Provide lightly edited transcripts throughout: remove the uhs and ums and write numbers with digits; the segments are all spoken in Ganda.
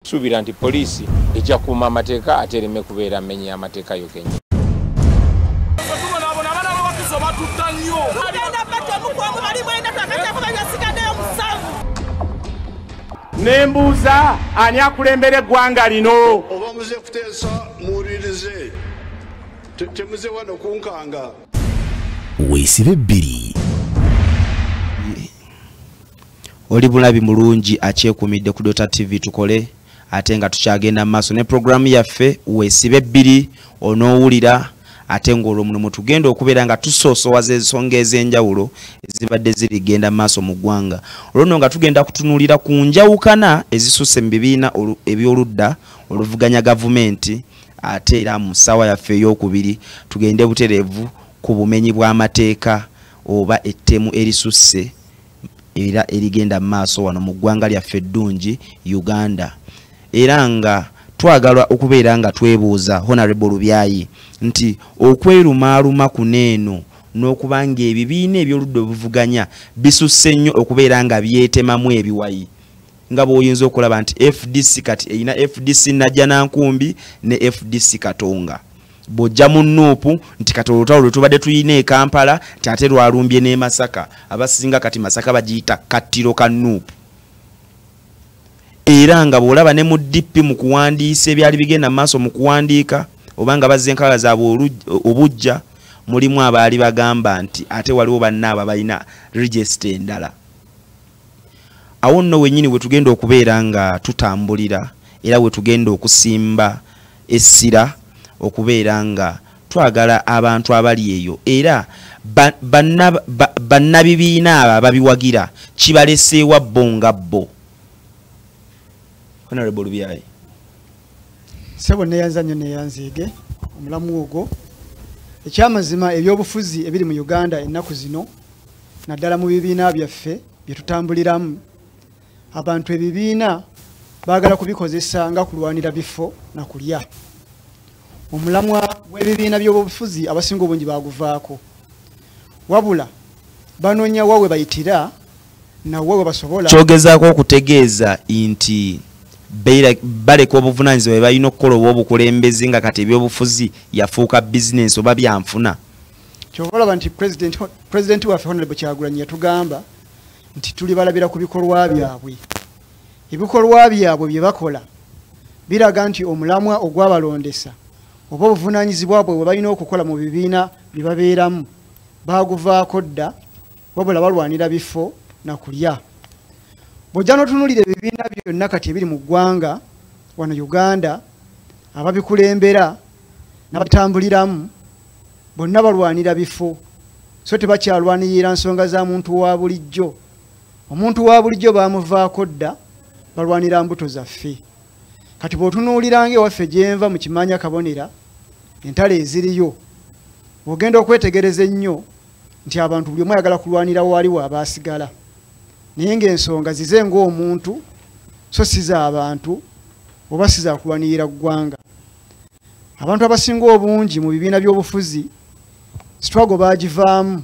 Subira nti poliisi ejja kuuma amateeka ate ereme kubeera amenyi amateeka yo kennyini. Nembuuza ani akulembera eggwanga lino? Oba muze kuteesa muwulirize temuze wano kunkanga. Weesibe bbiri. Oli bulabi mulungi akyekuumidde ku Dota TV tukole ate nga tukyagenda maaso ne programu yaffe Weesibe bbiri onoowulira ate ng'olwo mulimu tugenda okubeera nga tusoosowaza ensonga ez'enjawulo ezibadde zirigenda maaso mu ggwanga. Olwo nga tugenda kutunuulira ku njawukana ezisusse mu bibiina eby'oludda oluvuganya gavumenti ate era mu ssaawa yaffe ey'okubiri tugende butereevu ku bumenyi bw'amateeka oba ettemu erisusse era erigenda maaso wano mu ggwanga lyaffe eddungi Uganda. Era nga twagala okubeera nga twebuuza Honorable Lubyayi nti okwerumaaluma kuneeno n'okubanga ebibiina eby'oludda obuvuganya bisusse nnyo okubeera nga byetemamu ebiwayi nga bw'oyinza okulaba nti FDC kati eyina FDC Najjanankumbi ne FDC Katonga. Bw'ojja mu Nuupu nti kati olutalo lwe tubadde tuyina e Kampala nti ate lwalumbye ne Masaka abasinga kati Masaka bagiyita kattiro ka Nuupu. Era nga bw'olaba ne mu DP mu kuwandiisa ebyali bigenda maaso mu kuwandiika obanga bazze enkala zaabwe obujja mulimu abaali bagamba nti ate waliwo bannaaba balina register endala. Awo nno wennyini we tugenda okubeera nga tutambulira era we tugenda okusimba essira okubeera nga twagala abantu abali eyo era bannabibiina abo ababiwagira kibaleseewa bo nga bo. Honorable Lubyayi. Sebo neyanza nnyo neyanziige omulamu ogwo. Ekyamazima ebyobufuzi ebiri mu Uganda ennaku zino naddala mu bibiina byaffe bye tutambuliramu abantu ebibiina baagala kubikozesa nga kulwanira bifo na kulya. Omulamwa w'ebibiina by'obufuzi abasinga obungi baguvaako. Wabula banoonya wawe bayitira na wawe basobola. Kyogezaako okutegeeza nti baleka obuvunaanyizibwa bwe balina okukola obw'obukulembeze nga kati ebyobufuzi yafuuka bizinensi oba byanfuna. Kyova olaba nti pulezidenti waffe Honorable Kyagulanyi yatugamba nti tuli balabira ku bikolwa byabwe. Ebikolwa byabwe bye bakola biraga nti omulamwa ogwabalondesa oba obuvunaanyizibwa bwe balina okukola mu bibiina bye babeeramu baaguvaako dda wabula balwanira bifo na kulya. Bw'ojja n'otunuulira ebibiina byonna kati ebiri mu ggwanga wano Uganda ababikulembera n'abatambuliramu bonna balwanira bifo so tebakyalwanirira nsonga za muntu wa bulijjo. Omuntu wa bulijjo baamuvaako dda balwanira mbuto zaffe. Kati bw'otunuulira ng'ewaffe gyenva mu Kimanya Kabonera entale eziriyo ogenda okwetegereza ennyo nti abantu buli omu ayagala kulwanira waliwo abaasigala naye ng'ensonga zize ng'omuntu so siza abantu oba siza kulwanirira ggwanga. Abantu abasinga obungi mu bibiina by'obufuzi struggle baagivaamu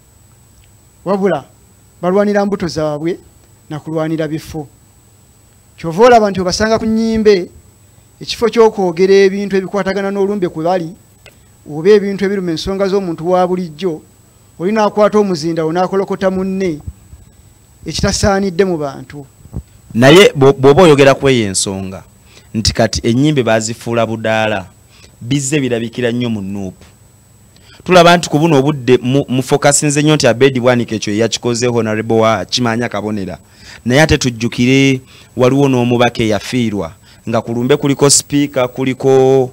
wabula balwanira mbuto zaabwe na kulwanira bifo. Kyova olaba nti obasanga ku nnyimbe ekifo ky'okwogera ebintu ebikwatagana n'olumbe kwe bali oba ebintu ebiruma ensonga z'omuntu wa bulijjo olina akwata omuzinda onaakolokota munne ekitasaanidde mu bantu. Naye bw'oba oyogera ku eyo ensonga nti kati ennyimbe baazifuula budaala bizze birabikira nnyo mu Nuupu. Tulaba nti ku buno obudde mufokasinze nnyo nti Abedi Bwanika ekyo yakikoze Honorable wa Kimanya Kabonera naye ate tujjukire waliwo n'omubaka eyafiirwa nga kulumbe kuliko speaker kuliko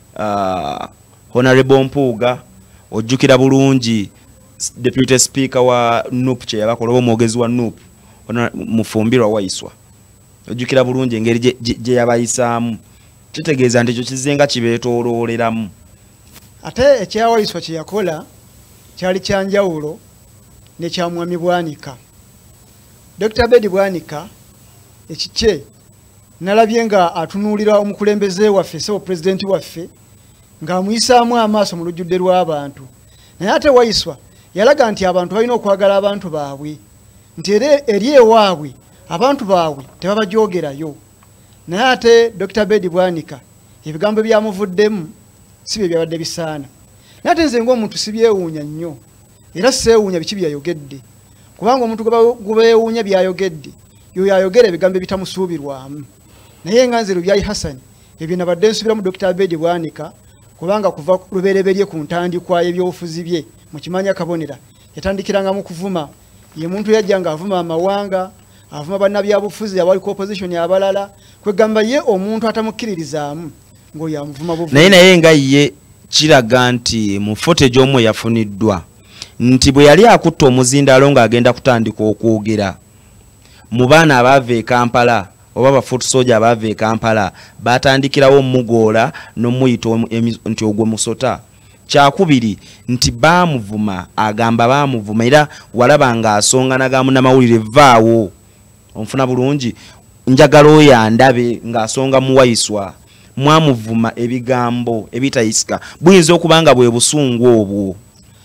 Honorable Mpuuga ojjukira bulungi Deputy Speaker wa Nuupu kye yabakola omwogezi wa Nuupu Mufumbirwa Waiswa ojjukira bulungi engeri gye yabayisaamu kitegeeza nti ekyo kizenga kibeetoolooleramu. Ate ekya Waiswa kye yakola kyali kyanjawulo ne kya Mwami Bwanika. Dr. Abedi Bwanika ekikye nalabye nga atunuulira omukulembeze waffe sebo pulezidenti waffe ng'amuyisaamu amaaso mu lujjudde lw'abantu. Naye ate Waiswa yalaga nti abantu balina okwagala abantu baabwe nti eri ewaabwe abantu baabwe tebabajoogerayo naye ate Dr. Bedi Bwanika ebigambo byamuvuddemu si bye byabadde bisaana. Naye ate nze ng'omuntu sibyewuunya nnyo era seewuunya biki byayogedde kubanga omuntu gwe beewuunya byayogedde yoyo ayogera ebigambo bitamusuubirwamu. Naye nga nze Lubyayi Hassan ebyo nabadde nsubiramu Dr. Bedi Bwanika kubanga kuva lubereberye ku ntandikwa y'ebyobufuzi bye mu Kimanya Kabonera yatandikiranga mu kuvuma. Ye muntu yajjanga avuma amawanga, avuma bannabyabufuzi abaliko opposition abalala, kwegamba ye omuntu atamukkiririzaamu ng'oyo amuvuma buvuzi. Naye nga ye kiraga nti mu footage omwe yafuniddwa nti bwe yali akutta omuzindaalo ng'agenda kutandika okwogera mu baana abaava e Kampala oba abafuutu soja abaava e Kampala batandikirawo omugoola n'omuyita nti ogwo musota. Kyakubiri nti baamuvuma, agamba baamuvuma era walaba ng'asonganagamu n'amawulire vaawo onfuna bulungi njagala oyo andabe ng'asonga muwayiswa. Mwamuvuma ebigambo ebitayisika buyinza okuba nga bwe busungu obwo.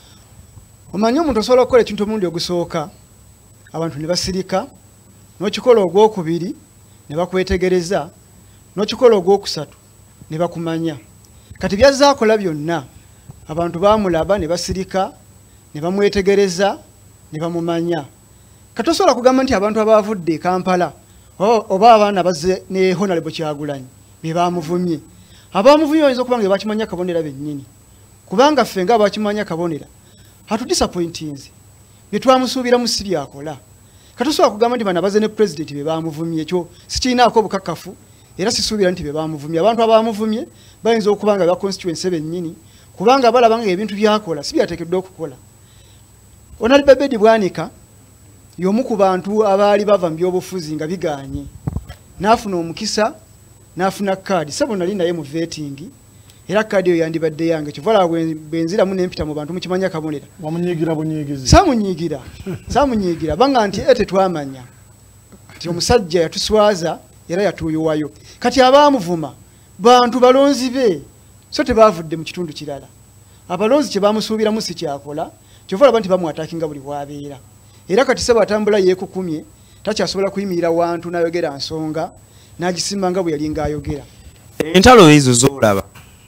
Omanyi omuntu osobola okukola ekintu omulundi ogusooka abantu ne basirika, n'okikola ogwokubiri ne bakwetegereza, n'okikola ogwokusatu ne bakumanya. Kati byazaakola byonna abantu baamulaba ne basirika ne bamwetegereza ne bamumanya. Kati osobola kugamba nti abantu abavudde e Kampala oba abaana bazze ne Honorable Kyagulanyi be baamuvumye. Abaamuvumye bayinza okuba nga bakimanya Kabonera bennyini kubanga ffe nga bakimanya Kabonera disappointinze bye twamusuubiramu si byakola. Kati osobola kugamba nti bana bazze ne president be baamuvumye, ekyo sikiinaako obukakafu era sisuubira nti be baamuvumye. Abantu abaamuvumye bayinza okuba nga ba constituency bennyini kubanga balaba nga ebintu byakola si byateekeddwa okukola. Honorable Bedi Bwanika y'omu ku bantu abaali bava mu byobufuzi nga biganye n'afuna omukisa n'afuna kaadi. Sebo nali naye mu vetting era kaadi eyo yandibadde yange kivala bwenziramu n'empita mu bantu mu Kimanya Kabonera. Wamunyiigira bunyiigizi? Samunyiigira banga nti ete twamanya nti omusajja yatuswaza era yatuuyuwayo. Kati abaamuvuma bantu balonzi be so tebavudde mu kitundu kirala. Abalonzi kye bamusuubiramu si kyakola kivala bantu bamwatakinga buli bwabeera. Era kati Sebo atambula yeekukumye takyasobola kuyimirira wantu n'ayogera nsonga n'agisimanga bwe yali ng'ayogera. Entalo ezo z'olaba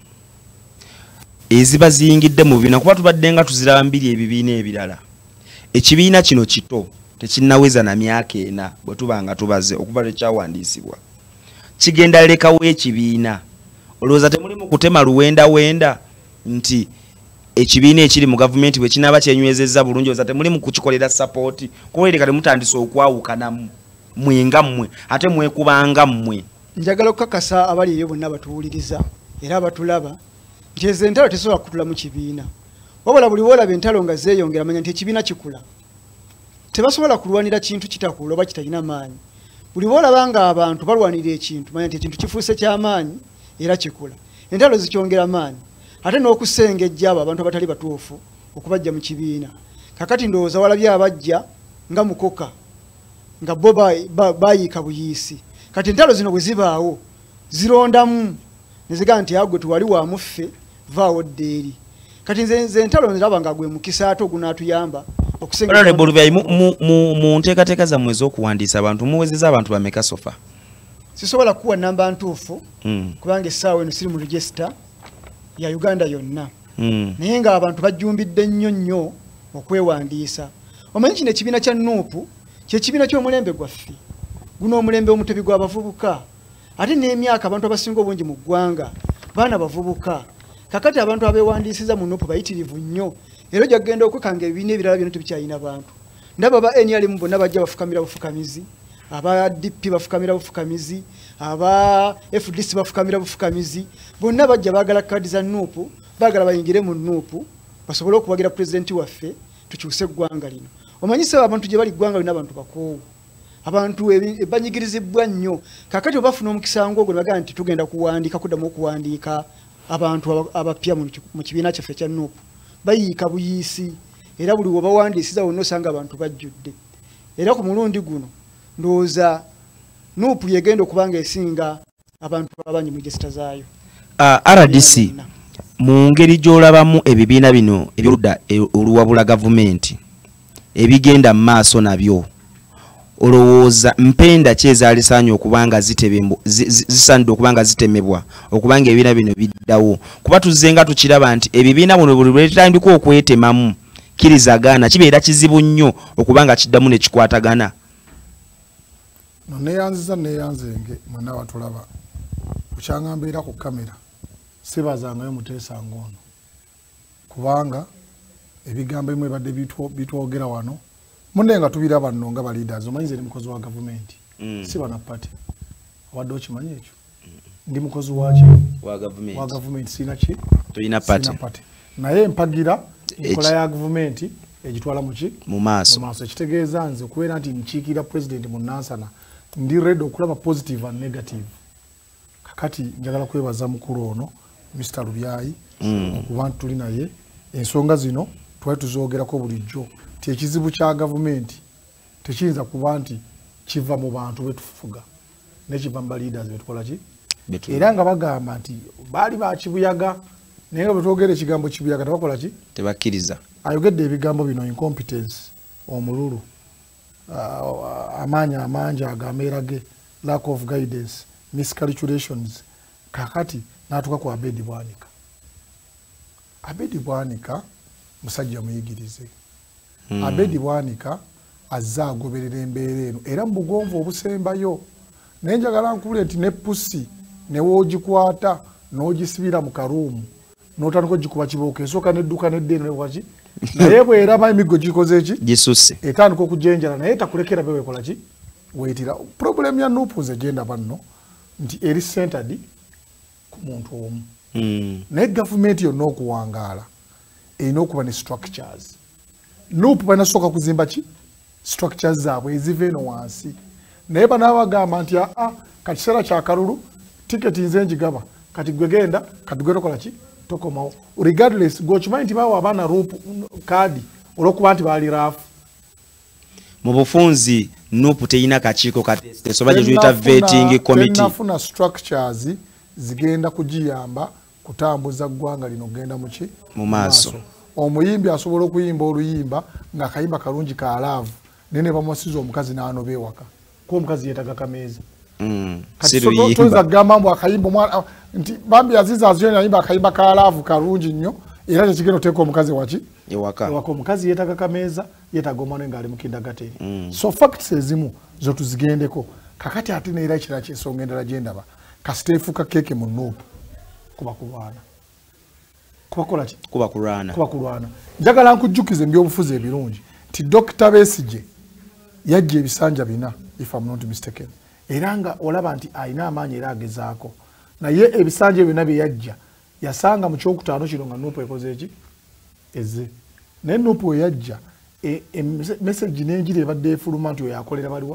eziba ziyingidde mu bibiina kuba tubadde nga tuzirambiri ebibiina ebirala. Ekibiina kino kito tekinnaweza na myaka 4 bwe tuba nga tubaze okuba tekyawandiisibwa. Kigenda lekawo ekibiina. Olowooza temulimu kutema luwenda nti ekibiina ekiri mu gavumenti bwe kinaaba kyenywezezza bulungi olowooza temulimu kukikolera support kuba kati mutandise okwawukanamu mwenga mmwe ate mwekubanga mmwe. Njagala okukakasa abali eyo bonna batuwuliriza era abatulaba nti ezo entalo tesobola kutula mu kibiina. Wabula buli bwolaba entalo nga zeeyongera manya nti ekibiina kikula. Tebasobola kulwanira kintu kitakula oba kitalina maanyi. Buli bwolaba nga abantu balwanira ekintu manya nti ekintu kifuuse ky'amaanyi era kikula. Entalo zikyongera maanyi ate n'okusengejja abo abantu abatali batuufu okubajja mu kibiina. Kakati ndowooza walabye abajja nga mukoka nga bo bayiika buyiisi. Kati entalo zino bwe zibaawo zirondamu ne zigaa nti agwe tuwali wa muffe vaawo ddeeri. Kati nze entalo nziraba nga gwe mukisa ate ogunaatuyamba okusenga. Mu nteekateeka zammwe ez'okuwandiisa abantu muwezeza abantu bameka sofa? Sisobola kuwa namba ntuufu kubanga essaawa eno siri mu register ya Uganda yonna. Naye nga abantu bajjumbidde nnyo okwewandiisa. Omanyi kino ekibiina kya Nuupu ky'ekibiina ky'omulembe gwaffe. Guno omulembe omutebi gw'abavubuka. Ate n'emyaka abantu abasinga obungi mu ggwanga baana bavubuka. Kakati abantu abeewandiisiza mu Nuupu bayitirivu nnyo. Era ojja kugenda okwekanga ebibiina ebirala byonna tebikyalina bantu. Ndaba ba NRM bonna bajja bafukamira bufukamizi. Aba DP bafukamira bufukamizi. Aba FDC bafukamira bufukamizi. Bonna bajja baagala kaadi za Nuupu, baagala bayingire mu Nuupu basobole okuwagira pulezidenti waffe tukyuse eggwanga lino. Omanyisa abantu gye bali ggwanga lino abantu bakoowu. Abantu banyigirizibwa nnyo. Kakati obafuna omukisa ng'ogwo ne bagamba nti tugenda kuwandiika kuddamu okuwandiika abantu abapya mu kibiina kyaffe kya Nuupu. Bayiika buyiisi era buli we bawandiisiza wonna osanga abantu bajjudde. Era ku mulundi guno ndowooza Nuupu yegenda okuba nga esinga abantu abangi mu regisita zaayo. RDC mu ngeri gy'olabamu ebibiina bino ebyoludda oluwabula gavumenti ebigenda mu maaso nabyo olowooza mpenda ki ezaalisaanye okubanga zisaanidde okubanga zitemebwa okubanga ebibiina bino biddawo kuba tuzze nga tukiraba nti ebibiina buno buli bwetandika okwetemamu kirizagaana kibeera kizibu nnyo okubanga kiddamu ne kikwatagana. Neyanziza neyanzenge mwana watulaba kukyanga mbeera ku kamera sibazangayo muteesanga ono kubanga ebigambo bimwe badde bitwogera wano munne nga tubiraba nno nga ba leaders omanyize ndi mukozi wa government si bana party wadde okimanyi ekyo ndi mukozi wa government sina ki tulina party naye mpagira enkola ya government egitwala mu maaso ekitegeeza nze okubeera nti nkiikira president mu Nansana ndi ready okulaba positive and negative kakati njagala kwebaza mukulu ono Mr. Lubyayi okuba tuli naye ensonga zino twali tuzoogerako bulijjo ti ekizibu kya gavumenti tekiyinza kuba nti kiva mu bantu betufuga nekiva mu baleaders betukola ki era nga bagamba nti baali bakibuyaga naye nga betwogera ekigambo kibuyaga tebakola ki tebakkiriza ayogedde ebigambo bino incompetence omululu amaanyi amangi agameerage lack of guidance miscalculations kakati natuka ku Abedi Bwanika. Abedi Bwanika musajja muyigirize. Abedi Bwanika azza agoberera embeera eno era mu bugonvu obusembayo naye njagala nkubule nti ne pusi ne woogikwata n'ogisibira mu karuumu n'otandika ogikuba kibooka esooka n'edduka n'eddeeno ne waki naye bw'eraba emiggo gikoze eki gisusse etandika okujenjala naye takulekera be weekola ki weetira problem ya Nuupu nze genda banno nti eri centered ku muntu omu naye gavumenti yonna okuwangaala erina okuba ne structures. Nuupu banasooka kuzimba ki structures zaabwe eziva eno wansi naye banaabagamba nti kakiseera kya kalulu tiketi nze njigaba kati gwe genda kati gwe tokola ki tokomawo regardless gwokimanyi nti bawa abaana Nuupu kaadi olw'okuba nti baali raafu mu bufunzi Nuupu teyina kakiiko kateesoba gye tuyita vetting committee tennafuna structures zigenda kugiyamba kutambuza ggwanga lino kugenda muki mu maaso. Omuyimbi asobola okuyimba oluyimba ng'akayimba kalungi ka laavu nene bamuwasiza omukazi n'anoba ewaka kuba omukazi yeetaga kameeza toyinza kugamba mbu akayimba nti bambi aziza aziyoni ayimba akayimba ka laavu kalungi nnyo era kyekigenda oteeka omukazi waki ewaka omukazi yeetaga kameeza yeetaga omwana ng'ali mu kindagateri so facts ezimu zo tuzigendeko kakati ate neera ekirala kyensonga endala gye ndaba kasita efuuka keeke mu Nuupu kuba kulwana kuba kulwana njagala nkujjukiza ebyobufuzi ebirungi nti Dr. Besigye yajja ebisanja bina if I'm not mistaken era nga olaba nti alina amaanyi era agezaako naye ebisanja byonna bye yajja yasanga mu kyokutaano kino nga Nuupu ekoze eki eze naye Nuupu we yajja message n'enjiri ebadde efuluma nti oyo akolera baliwa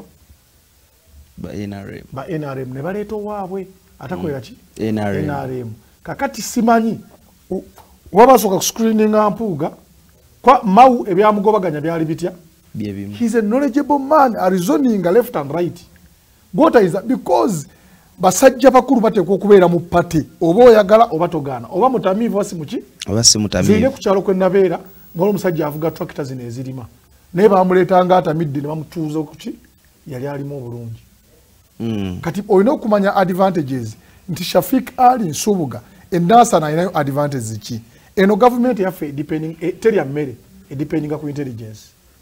ba NRM ne baleeta owaabwe atakolera ki NRM kakati simanyi wabasooka kuscreeninga mpuuga kwa Mau ebyamugobaganya byali bitya he's a knowledgeable man arizoninga left and right gotayiza because basajja bakulu bateekwa okubeera mu pate oba oyagala oba togaana oba mutamiivu oba si mutamiivu zirine ku kyalo kwe nabeera ng'olwo omusajja avuga tractor zino ezirima naye bamuleetanga atamidde ne bamutuuza okuki yali alimu obulungi kati olina okumanya advantages nti Shafik Ali Nsubuga Nansana alinayo advantages ki eno government yaffe teri ya mmere edependinga ku intelligence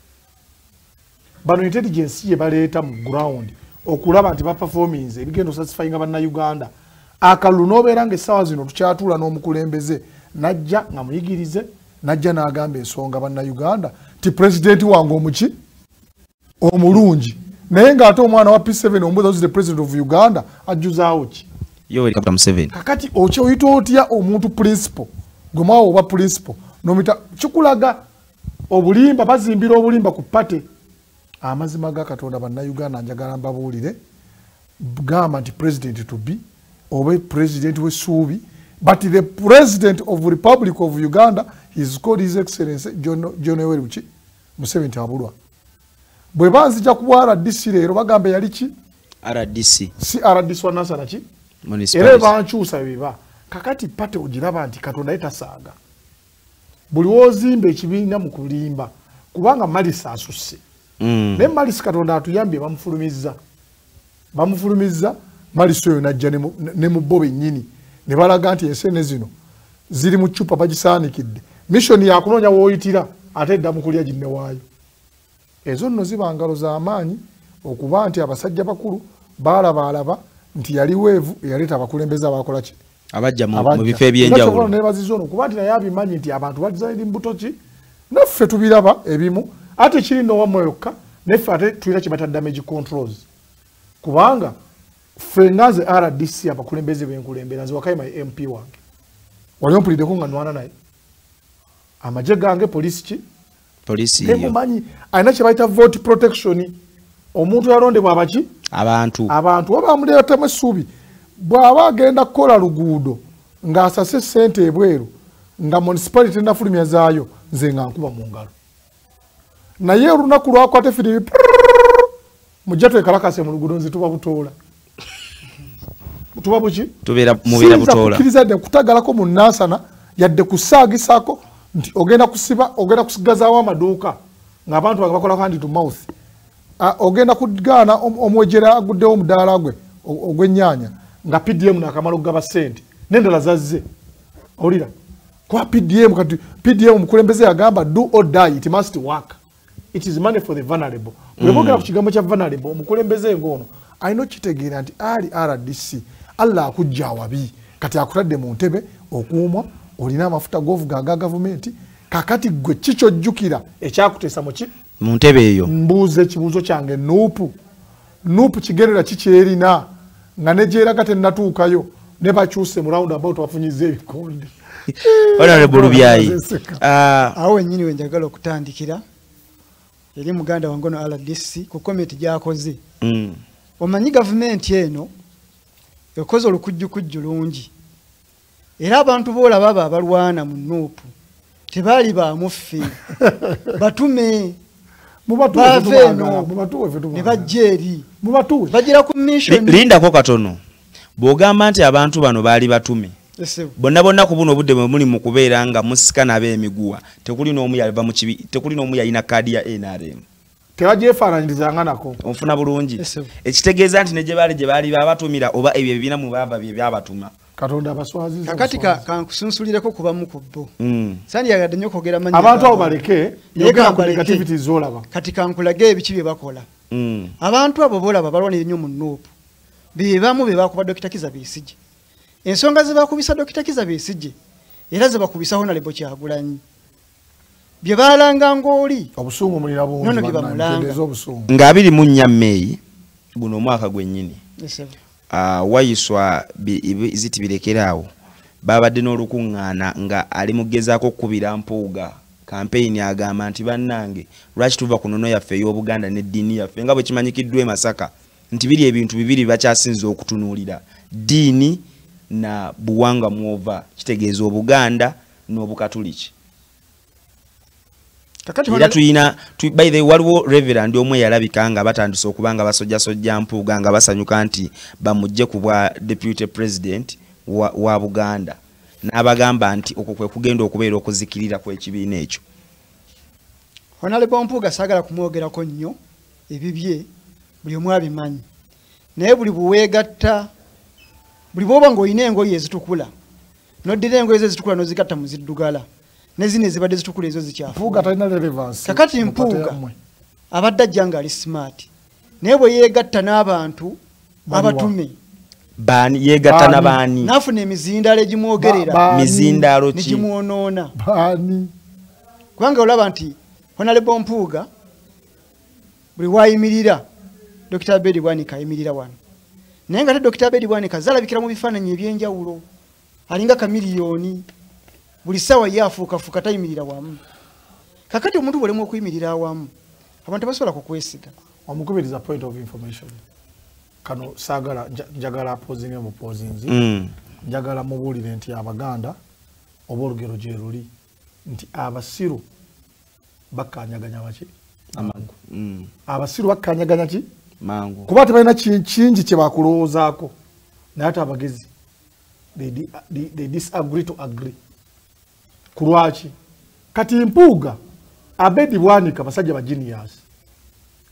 bano intelligence ye baleeta mu ground okulaba nti baperformance ebigendo satisfying bannayuganda akalulu n'obeera ng'essaawa zino tukyatuula n'omukulembeze najja nga muyigirize najja n'agamba ensonga bannayuganda ti pulezidenti wange omuki omulungi naye ng'ate omwana wa P7 ombuuza who's the president of Uganda ajjuzaawo ki Yoweri Kaguta Museveni kakati oyita otya omuntu principal gwe mwawa oba principal nomita kikulaga obulimba bazimbira obulimba ku pate amazima ga Katonda bannayuganda njagala mbabuulire gamba nti president to be oba president w'essuubi but the president of the Republic of Uganda is called His Excellency John Yoweri Museveni tabulwa bwe banzija ku RDC leero bagamba yali ki RDC si RDC wa Nansana ki era bankyusa biba kakati pate ogiraba nti Katonda yetasaaga buli wozimba ekibiina mu kulimba kubanga malisa asusse ne Malisi Katonda atuyambye bamufulumizza Malisi oyo najja ne mu bo bennyini ne balaga nti ensene zino ziri mu ccupa bagisaanikidde mission yakunoonya wooyitira ate edda mu kulya ginne waayo ezo nno ziba ngalo z'amaanyi okuba nti abasajja bakulu baalaba nti yali weevu eyaleeta abakulembeze abakola ki abajja mu bifo ebyenjawulo nebazizo ono kuba nti naye abimanyi nti abantu bazaidi mbuto ki naffe tubiraba ebimu ate kiri nowamwe yokka neffe ate tulina kibata damage controls kubanga ffe ngaze RDC abakulembeze benkulembera nze Wakayima MP wange wali ompulideko nga nwana naye amaje gange polisi iyo manyi alina kye bayita vote protection omuntu yalondebwa abaki abantu oba amuleetamu essuubi bw'aba agenda kukola luguudo ng'asase ssente ebweru nga municipality nafulumya zaayo nze nga nkuba mu ngalo naye olunaku lwakwate firibi mujja twekalakase mu luguudo nze tuba butoola tuba buki mubeera butoola kukkiriza dde kutagalako mu nansana yadde kusaagisako nti ogenda kusigazaawo amaduuka ng'abantu bange bakola hand to mouth ogenda kugaana omwejera aguddewo omudaala gwe ogw'ennyaanya nga PDM nakamala okugaba ssente n'endala zazze olira kwa PDM kati PDM mukulembeze yagamba do or die it must work it is money for the vulnerable bwebogera ku kigambo kya vulnerable omukulembeze ng'ono alina okitegeera nti ali RDC Allah akujja awabi kati akutadde mu ntebe okuumwa olina amafuta g'ovuga aga gavumenti kakati gwe kikyojjukira ekyakuteesa mu ntebe eyo mbuuze ekibuuzo kyange nuupu kigendera kikyerina nga negyeraga tennatuukayo ne bakyuse mu roundabout bafunyiza ebikonde Honorable Lubyayi awo wennyini we njagala okutandikira eri muganda wange ono RDC ku komiti gy'akoze omanyi gavumenti eno ekoze olukujjukujju lungi era abantu boolaba abalwana mu nuupu tebaali bamuffe batume ne bajja eri bagira ku mission lindako katono bw'ogamba nti abantu bano baali batume bonna ku buno obudde bwe muli mu kubeera nga musika nabo emiguwa tekuli n'omu yaliva mu kibi tekuli n'omu yalina kaadi ya NRM tebagyefaananyirizanga nako onfuna bulungi ekitegeeza nti ne gye baali babatumira oba ebyo ebibiina mu baava bye byabatuma Katonda abaswaziza kakati kankusunsulireko kubamu ku bo sandi yagadde nnyo kwogera manyi abantu abo baleke yogera ku negativity zolaba kati kankulage ebiki bye bakola abantu abo bolaba balwanira nnyo mu nuupu bebamu be bakuba Dr. Kizza Besigye ensonga ze bakubisa Dr. Kizza Besigye era ze bakubisa Honorable Kyagulanyi bye balanga ng'oli obusungu mulira bungi nono bye bamulanga nga 24 May guno mwaka gwennyini wayiswa iziti birekeraawo babadde n'olukuŋŋaana nga ali mugezaako okukubira Mpuuga campaign agamba nti bannange lwaki tuva ku nnono yaffe ey'Obuganda n'eddiini yaffe nga bwe kimanyikiddwa e Masaka nti biri ebintu bibiri bakyasinza okutunuulira ddiini na buwanga mwova kitegeeza Obuganda n'Obukatuliki era tuyina by the waliwo reverend omwe yalabika nga batandise okubanga basojja Mpuuga nga basanyuka nti bamujje ku bwa deputy president wa Buganda n'abagamba nti okwo kwe kugenda okubeera okuzikirira kw'ekibiina ekyo Honorable Mpuuga saagala kumwogerako nnyo ebibye buli omu abimanyi naye buli buweegatta buli bwoba ng'olina engoye ezitukula n'oddira engoye ezitukula n'ozigatta mu ziddugala nezine zibadde zitukula ezo zikyafu Mpuuga talina relevance kakati Mpuuga abadde ajja nga ali smart naye bwe yeegatta n'abantu abatume baani yeegatta n'abaani n'afuna emizindaalo egimwogerera mizindaalo ki negimwonoona baani kubanga olaba nti Honorable Mpuuga buli waayimirira Dr. Abedi Bwanika ayimirira wano naye nga te Dr. Abedi Bwanika zalabikira mu bifaananyi eby'enjawulo alinga kamiliyoni buli sawa yafuukafuuka tayimirira wamu kakati omuntu bolemu okuyimirira awamu abantu basobola kukwesiga omukubiriza point of information kano saagala njagala pozinge mu pozinzi njagala mubuulire nti Abaganda oba olugero gye luli nti abasiru bakkanyaganya baki amangu abasiru bakkanyaganya ki mangu kuba tebalina kingi kye bakulowoozaako naye ate abagezi they disagree to agree kulwaki kati Mpuuga Abedi Bwanika basajja ba genius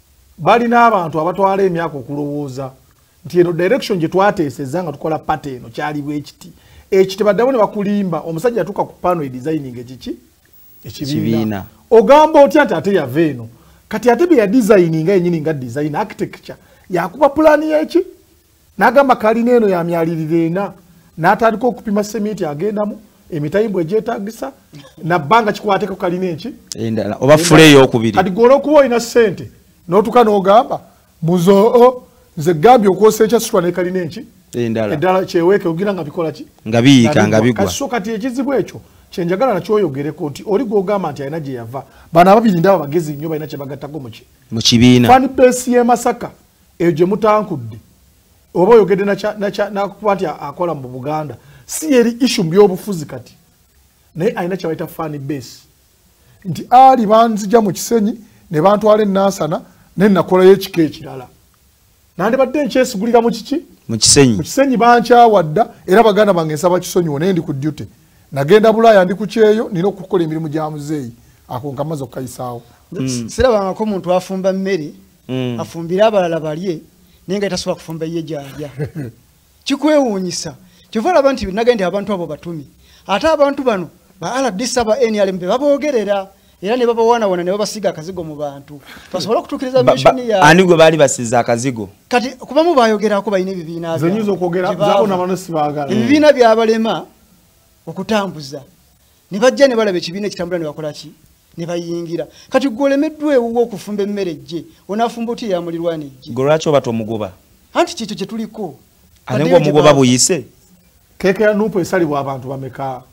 bali n'abantu abatwala emyaka okulowooza nti eno direction gye twateeseza nga tukola pate eno kyali bwekiti ekiti baddamu ne bakulimba omusajja yatuuka ku pano designing ekiki ekibiina ogamba otya nti ate yava eno kati ate bye yadesigninga yennyini nga design architecture yakuba pulaani y'eki n'agamba kalina eno yamyalirira ena n'atandika okupima sementi agendamu emitayimbo egyetaagisa nabbanga kikwateko kalina eki oba fule ey'okubiri kati gwe olw'okuba olina ssente n'otuuka n'ogamba muzoo nze gambye okwosa ekyasitwa ne kalina eki eddala kyeweeke ogira nga bikola ki nga biyiika nga bigwa so kati ekizibu ekyo kyenjagala nakyoyogereko nti oli gw'ogamba nti alina gye yava bano ababiri ndaba bagezi nnyo balina kye bagattako mu kibiina fani beesi y'e Masaka eyo gye mutankudde oba oyogedde nakuba nti akola mu Buganda si eri issue by'obufuzi kati naye alina kye bayita fani beesi nti ali banzija mu Kisenyi ne bantwala Nansana ne nakolayo ekika ekirala nandibadde nkyesigulira mu kiki mu Kisenyi bankyawadda era baganda bange nsaba kisonyiwo naye ndi ku duty nagenda Bulaaya ndi ku kyeyo nina okukola emirimu gya muzeeyi ako nkamaze okukayisaawo sirabangako omuntu afumba mmere afumbira abalala balye naye nga tasobola kufumba ye gyalya kikwewuunyisa kyova olaba nti nagende abantu abo batumi ate abantu bano ba RDC aba NRM baboogerera era ne babawaanawaana ne babasiga akazigo mu bantu basobola okutuukiriza mishoni yaabwe ani gwe baali basiza akazigo kati kubamu bayogerako balina ebibiina zenyuza okwogera zaabo n'abantu baagala ebibiina byabalema okutambuza ne bajja ne balaba ekibiina ekitambula ne bakola ki ne bayingira kati gwolemeddwa ewuwo okufumba emmere gye onaafumba oti yamulirwana ejje gwe lwaki oba tomugoba anti kyekyo kye tuliko ate ng'omugoba buyise keeke ya nuupu esalibwa abantu bameka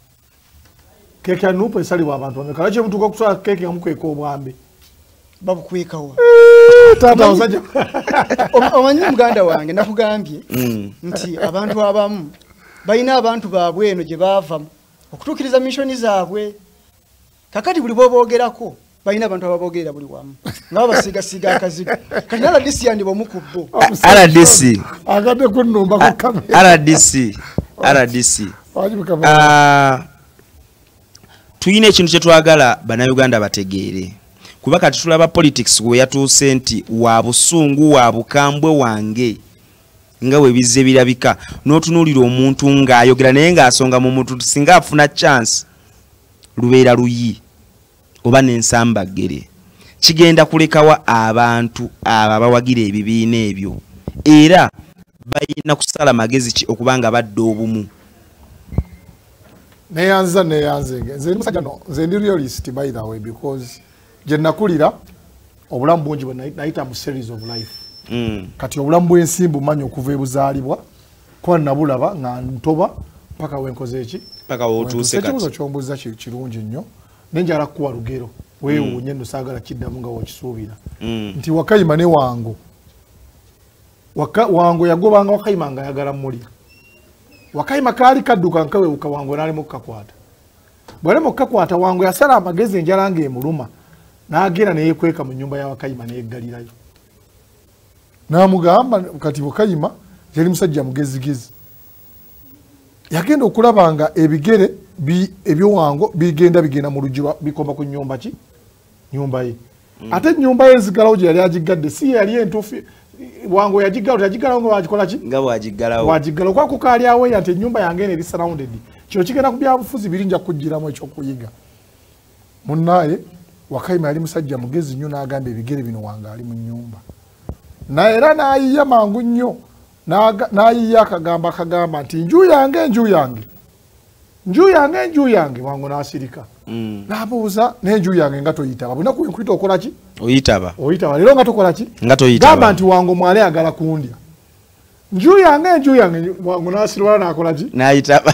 keeke ya nuupu esalibwa abantu bameka lwaki omuntu okusala keeke nga mukweka obwambe babukwekawa taata osajja omanyi muganda wange nakugambye nti abantu abamu balina abantu baabwe eno gye baava okutuukiriza mishoni zaabwe kakati buli bwoboogerako balina abantu ababoogerera buli wamu nga babasiigasiiga akazigo kati RDC yandibwa omukubbo RDC agadde kunnumba ku kamera RDC tuyina ekintu kye twagala bannayuganda bategeere kuba kati tulaba politics we yatuuse nti wa busungu wa bukambwe wange nga we bizze birabika n'otunuulira omuntu ng'ayogera naye ng'asonga mu muntu singa afuna chance lubeera luyi oba n'ensambagere kigenda kulekawa abantu abo abawagira ebibiina ebyo era balina kusala magezi ki okubanga badde obumu neyanze nze musajja no nze ndi realist by the way because gye nakulira obulamu bungi bwe nayita mu series of life kati obulamu bw'ensimbu manyi okuva ebuzaalibwa kuba nabulaba nga ntoba paka wenkoze eki paka wotuuse kati ekibuzo kyombuuza kirungi nnyo nenjala kuwa lugero weewuunye nno saagala kiddamu nga wokisuubira nti Wakayima ne Wango yagobanga Wakayima nga ayagala mmulya Wakayima kaali kadduka nkawewuka Wango n'alema okukakwata bw'alema okukakwata Wango yasala amagezi enjala ng'emuluma n'agenda neyekweka mu nnyumba ya Wakayima n'eggalirayo n'amugamba kati Wakayima yali musajja mugezigezi yagenda okulaba nga ebigere ebyo Wango bigenda mu lujiba bikoma ku nnyumba ki nyumba ye ate nnyumba ye nzigalawo gye yali agigadde si yali entuufu Wango yagigalawo nga wagikola ki nga wagigalawo kwa kukaali aweya nti ennyumba yange eno eri surrounded kino kigenda ku byabufuzi birinja kugiramu ekyokuyiga munnaye Wakayima yali musajja mugezi nnyo n'agamba ebigere bino Wango ali mu nnyumba naye era n'ayiya mangu nnyo n'ayiya akagamba nti nju yange Wango n'asirika n'abuuza n'enju yange nga toyitaba bulina kunkuyita okola ki oyitaba leero nga tokola ki nga toyitaba gamba nti Wango mwale agala kundya nju yange Wango n'asirwala n'akola ki n'ayitaba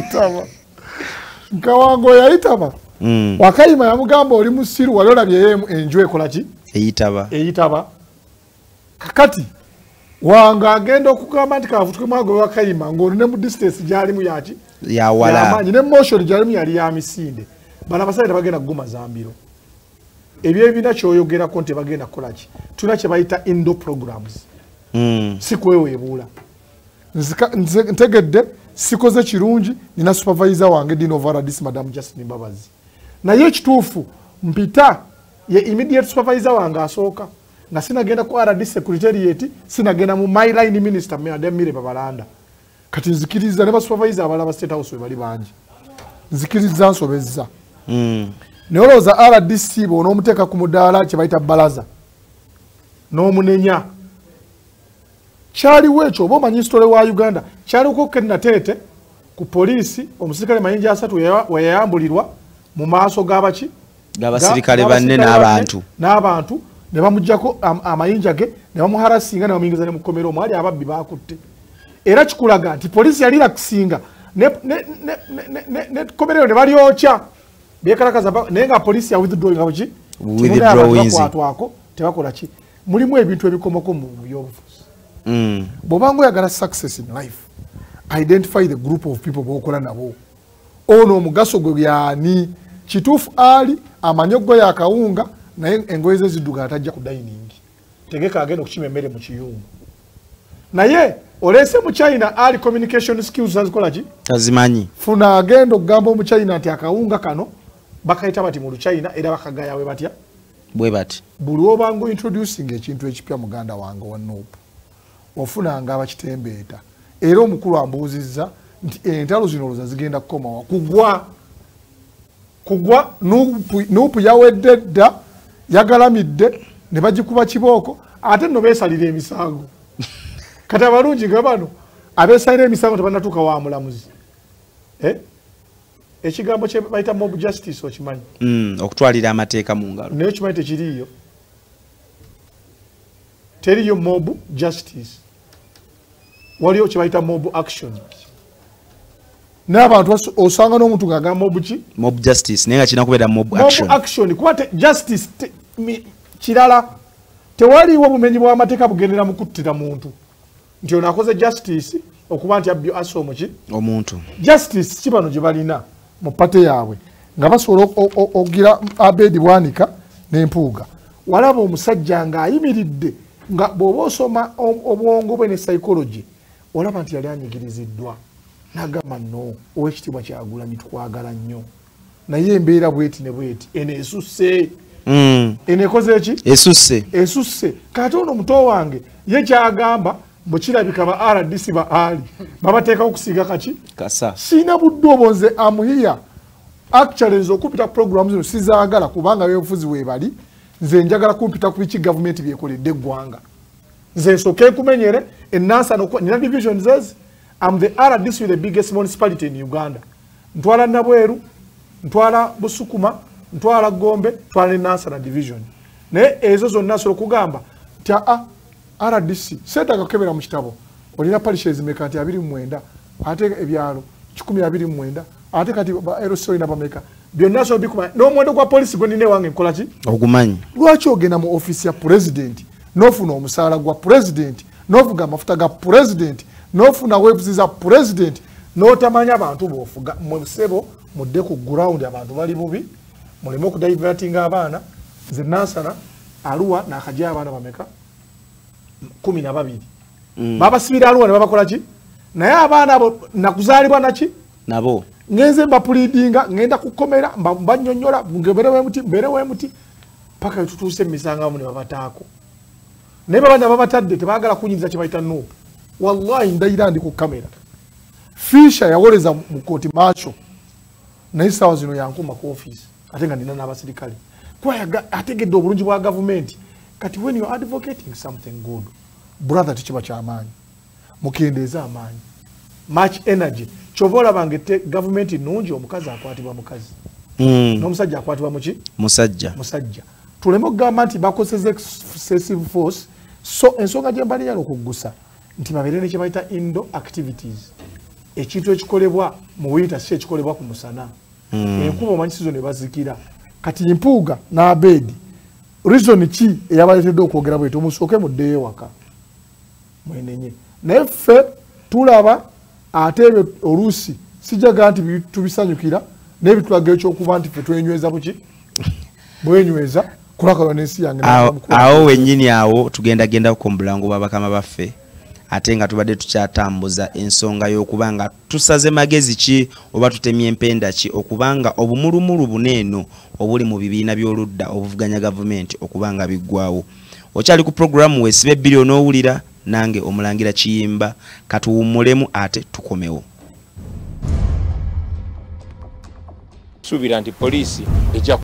nka Wango yayitaba Wakayima yamugamba oli musiru wali olabye enju ekola ki eyitaba kakati Wango agenda okugamba nti kafutuke mwago Wakayima ng'olune mu distance gyalimu yaki yawala ne motion gyalimu yali ya misinde bana basale bagenda kuguma zambiro ebyo ebina kyoyogerako nti bagenda kukola ki tuna kye bayita indo programs si kweweebuula ntegedde sikoze kirungi nina supervisor wange Dean of RDC Madam Justin Mbabazi naye ekituufu mpita ye immediate supervisor wange asooka nga sinagenda ku RD secretariat sinagenda mu my line minister Mire Babalanda kati nzikiriza ne ba supervisor abala ba state house bali banji nzikiriza nsobezza neoloza RDC bo n'omuteeka ku mudaala kye bayita balaza n'omunenya kyaliwo ekyo oba omanyi sitole wa Uganda kyaliko Kenatete ku poliisi omusirikale mayinja asatu weyayambulirwa mu maaso g'abaki g'abasirikale banne n'abantu ne bamuggyako amayinja ge ne bamuharasinga ne bamuyingiza ne mu kkomero omwali ababbi baakutte era kikulaga nti poliisi yali rakisinga ne kkomero ne balyokya bekalakaza naye nga poliisi ya withdrawing tebakola ki mulimu ebintu ebikomako mu byobufuzi bw'obanga oyagala success in life identify the group of people b'okola nabo ono omugaso gwe yaani kituufu ali amanyogo yakawunga naye engoye ze zidduga atajja ku dining tegeka agenda okukima emmere mu kiyungu naye olese mu China ali communication skills azikola ki tazimanyi funa agenda okugamba mu China ati akawunga kano bakaita bati mu China era bakagaya we batya bwe bati buli obango introducing ekintu ekipya muganda wange wa Nope ofuna nga abakitembeeta era omukulu ambuuzizza nti entalo zino loza zigenda kukomawa kugwa Nuupu yawedde dda yagalamidde ne bagikuba kibooko ate nno beesalira emisango kati abalungi nga bano abeesalira emisango tebannatuuka wa mulamuzi ekigambo kye bayita mob justice okimanyi okutwalira amateeka mu ngalo naye kimanyi tekiriiyo teriyo mob justice waliyo kye bayita mob action n'abantu osanga n'omuntu ng'agamba mob justice naye nga kirina kubeera mob action kuba justice kirala tewaliwo bumenyi bw'amateeka bugendera mu kuttira muntu nti ono akoze justice okuba nti abbyo asomo ki omuntu justice kibano gye balina mu pate yaabwe nga basobola ogira Abedi Bwanika n'empuuga walaba omusajja ng'ayimiridde nga bw'oba osoma obwongo bwe ne psychology olaba nti yali anyigiriziddwa n'agamba nno ow'ekitiibwa Kyagulanyi tukwagala nnyo naye embeera bweti ne bweti eno esusse eno ekoze eki esusse kati ono muto wange ye kyagamba bwekirabika ba RDC ba ali babateekawo okusiiga kaki kasa siina budde obonze amuhiya actually nze okupita programu zino sizaagala kubanga byobufuzi weebali nze njagala kumpita ku biki gavumenti byekoledde eggwanga nze nsooke nkumenyere ennansana nina division zezi I'm the RDC with the biggest municipality in Uganda ntwala Nabweru ntwala Busukuma ntwala Gombe ntwala Nansana division naye ezo zonna nsobola okugamba nti RDC seetaaga kukebera mu kitabo olina parishes meka nti 29 ate ebyalo 129 ate kati aerosol na bameka byonna so bikuma n'omuwendo gwa polisi gwe nine wange nkola ki ogumanyi lwaki ogenda mu office ya president n'ofuna omusaala gwa president n'ovuga amafuta ga president n'ofuna webuzi za president n'otamanya abantu b'ofuga mu sebo mudde ku ground abantu bali bubi muleme okudivertinga abaana nze Nansana Arua n'akajja abaana bameka 12 babasibira Arua ne babakola ki naye abaana abo nakuzaalibwa naki nabo ngenze mbapulidinga ngenda kukomera mbanyonyola mberewe muti paka tutuuse emisanga ne babataako naye babanya babatadde tebaagala kunyinza kye bayita Nuupu wallahi ndayira ndi ku kamera Fisha yawoleza mu kooti macho naye sawa zino yankuma ku office ate nga nina n'abasirikale kuba ategedde obulungi bwa gavumenti kati when you are advocating something good brother tikiba kyamaanyi mukendeeza amaanyi much energy chovola bangete gavumenti nungi omukazi akwatibwa mukazi n'omusajja akwatibwa muki musajja tuleme okugamba nti bakoseze excessive force so ensonga gye mbali yalo okugusa nti babeere ne kye bayita indo activities ekintu ekikolebwa mu winter si ekikolebwa ku musana enkuba omanyi sizo ne bazikira kati Mpuuga n'Abedi reason ki eyabaleetedde okwogera bwete omusooke muddeyo waka mwenenye naye ffe tulaba ate ebyo oluusi sijaga nti tubisanyukira n'ebitulaga ekyokuba nti ffe twenyweza buki bwenyweza kulakala n'ensi yange awo wennyini awo tugendagenda ku mulango bw'abakama baffe ate nga tubadde tukyatambuza ensonga y'okubanga tusaze magezi ki oba tutemye empenda ki okubanga obumulumulu buneeno obuli mu bibiina by'oludda obuvuganya gavumenti okubanga biggwawo okyali ku programu weesibe ebbiri onoowulira nange omulangira Kiyimba katuwummulemu ate tukomewo. Suubira nti poliisi ejja